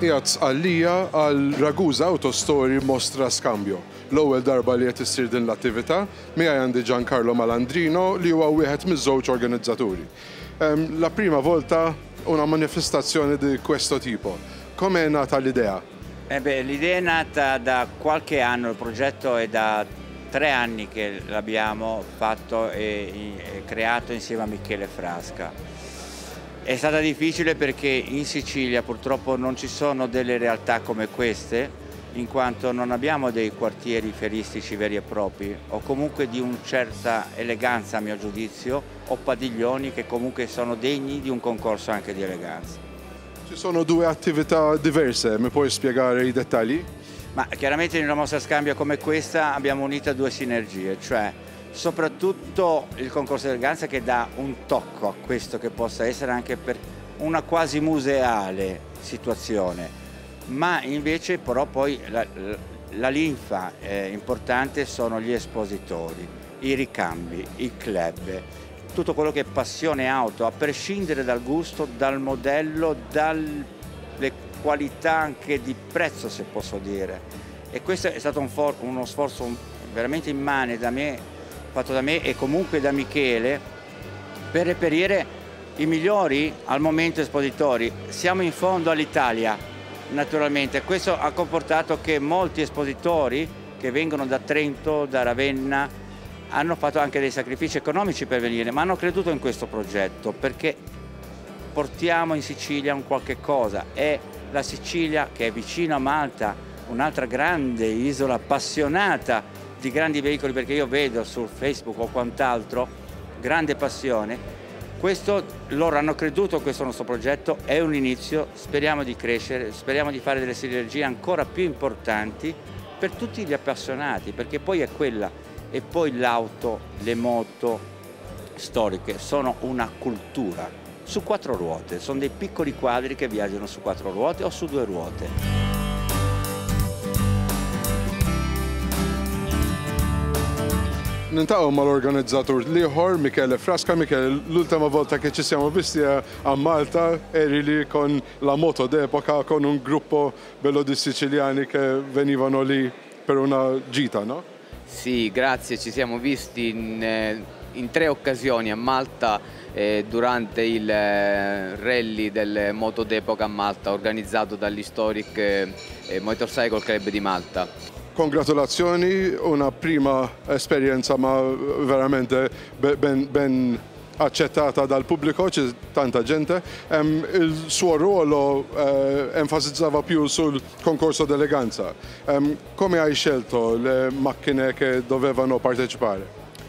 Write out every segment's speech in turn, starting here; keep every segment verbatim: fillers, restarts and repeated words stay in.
Qiegħed sqallija għal Ragusa Auto Story Mostra Skambju. L-ewwel darba li qed issir din l-attività miegħi għandi Giancarlo Malandrino li huwa wieħed miż-żewġ organizzaturi. La prima volta una manifestazione di questo tipo. Come è nata l'idea? Eh beh, l'idea è nata da qualche anno, il progetto è da tre anni che l'abbiamo fatto e, e creato insieme a Michele Frasca. È stata difficile perché in Sicilia purtroppo non ci sono delle realtà come queste, in quanto non abbiamo dei quartieri fieristici veri e propri o comunque di una certa eleganza a mio giudizio o padiglioni che comunque sono degni di un concorso anche di eleganza. Ci sono due attività diverse, mi puoi spiegare i dettagli? Ma chiaramente in una mostra scambio come questa abbiamo unito due sinergie, cioè soprattutto il concorso di eleganza che dà un tocco a questo che possa essere anche per una quasi museale situazione, ma invece però poi la, la linfa eh, importante sono gli espositori, i ricambi, i club, tutto quello che è passione auto, a prescindere dal gusto, dal modello, dalle qualità anche di prezzo se posso dire. E questo è stato un uno sforzo veramente immane da me, fatto da me e comunque da Michele, per reperire i migliori al momento espositori. Siamo in fondo all'Italia, naturalmente. Questo ha comportato che molti espositori che vengono da Trento, da Ravenna, hanno fatto anche dei sacrifici economici per venire, ma hanno creduto in questo progetto perché portiamo in Sicilia un qualche cosa. È la Sicilia che è vicino a Malta, un'altra grande isola appassionata di grandi veicoli, perché io vedo su Facebook o quant'altro grande passione. Questo, loro hanno creduto a questo nostro progetto, è un inizio, speriamo di crescere, speriamo di fare delle sinergie ancora più importanti per tutti gli appassionati, perché poi è quella, e poi l'auto, le moto storiche sono una cultura su quattro ruote, sono dei piccoli quadri che viaggiano su quattro ruote o su due ruote. Nintaw mal-organizzatur liħor, Michele Frasca. Michele, l'ultima volta che ci siamo visti a Malta eri lì con la moto d'epoca, con un gruppo bello di siciliani che venivano lì per una gita, no? Sì, grazie, ci siamo visti in, in tre occasioni a Malta eh, durante il eh, rally del moto d'epoca a Malta organizzato dall'Historic eh, Motorcycle Club di Malta. Congratulazioni, una prima esperienza ma veramente ben, ben accettata dal pubblico, c'è tanta gente. Um, il suo ruolo uh, enfasizzava più sul concorso d'eleganza. Um, come hai scelto le macchine che dovevano partecipare?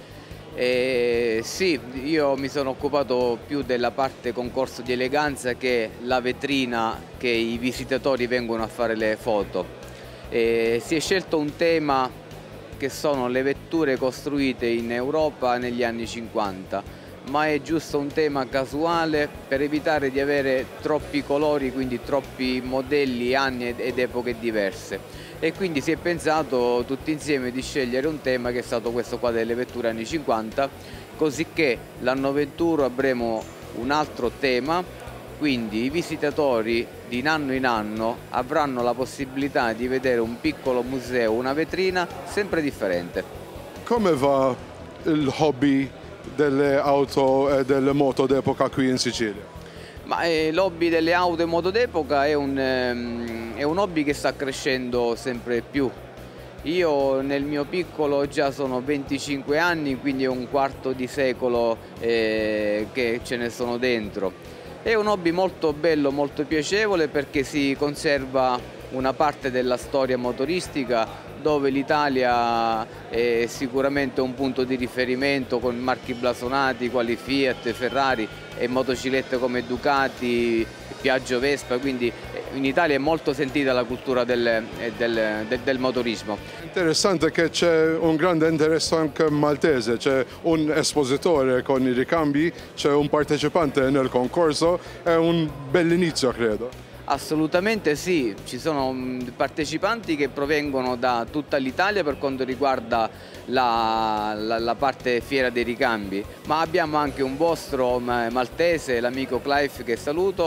Eh, sì, io mi sono occupato più della parte concorso di eleganza che la vetrina che i visitatori vengono a fare le foto. Eh, si è scelto un tema che sono le vetture costruite in Europa negli anni cinquanta, ma è giusto un tema casuale per evitare di avere troppi colori, quindi troppi modelli, anni ed epoche diverse. E quindi si è pensato tutti insieme di scegliere un tema che è stato questo qua delle vetture anni cinquanta, così che l'anno ventuno avremo un altro tema. Quindi i visitatori di anno in anno avranno la possibilità di vedere un piccolo museo, una vetrina sempre differente. Come va il hobby delle auto e delle moto d'epoca qui in Sicilia? Ma eh, l'hobby delle auto e moto d'epoca è un, ehm, è un hobby che sta crescendo sempre più. Io nel mio piccolo già sono venticinque anni, quindi è un quarto di secolo eh, che ce ne sono dentro. È un hobby molto bello, molto piacevole perché si conserva una parte della storia motoristica dove l'Italia è sicuramente un punto di riferimento con marchi blasonati quali Fiat, Ferrari e motociclette come Ducati, Piaggio, Vespa, quindi in Italia è molto sentita la cultura del, del, del, del motorismo. Interessante che c'è un grande interesse anche maltese, c'è un espositore con i ricambi, c'è un partecipante nel concorso, è un bell'inizio credo. Assolutamente sì, ci sono partecipanti che provengono da tutta l'Italia per quanto riguarda la, la, la parte fiera dei ricambi, ma abbiamo anche un vostro maltese, l'amico Clive che saluto,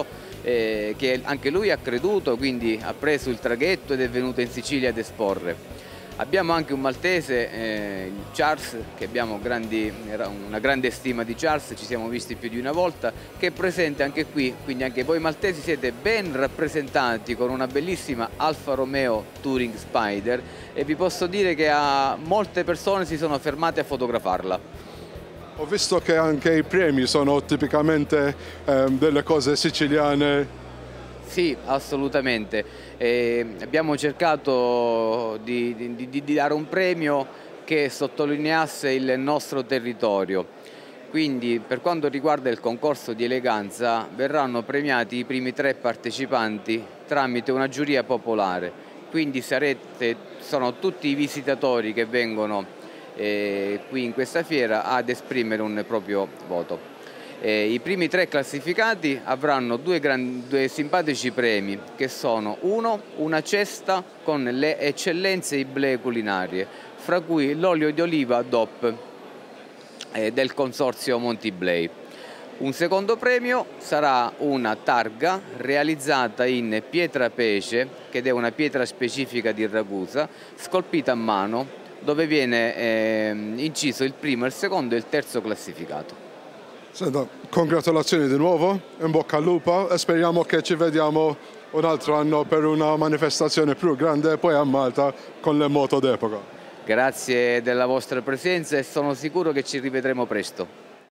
eh, che anche lui ha creduto, quindi ha preso il traghetto ed è venuto in Sicilia ad esporre. Abbiamo anche un maltese, eh, Charles, che abbiamo grandi, una grande stima di Charles, ci siamo visti più di una volta, che è presente anche qui, quindi anche voi maltesi siete ben rappresentati con una bellissima Alfa Romeo Touring Spider e vi posso dire che a molte persone si sono fermate a fotografarla. Ho visto che anche i premi sono tipicamente eh, delle cose siciliane. Sì, assolutamente. Eh, abbiamo cercato di, di, di dare un premio che sottolineasse il nostro territorio. Quindi per quanto riguarda il concorso di eleganza verranno premiati i primi tre partecipanti tramite una giuria popolare. Quindi sarete, sono tutti i visitatori che vengono eh, qui in questa fiera ad esprimere un proprio voto. Eh, I primi tre classificati avranno due, gran, due simpatici premi che sono uno, una cesta con le eccellenze iblee culinarie, fra cui l'olio di oliva D O P eh, del consorzio Monti Iblei. Un secondo premio sarà una targa realizzata in pietra pece, che è una pietra specifica di Ragusa, scolpita a mano, dove viene eh, inciso il primo, il secondo e il terzo classificato. Senta, congratulazioni di nuovo, in bocca al lupo e speriamo che ci vediamo un altro anno per una manifestazione più grande poi a Malta con le moto d'epoca. Grazie della vostra presenza e sono sicuro che ci rivedremo presto.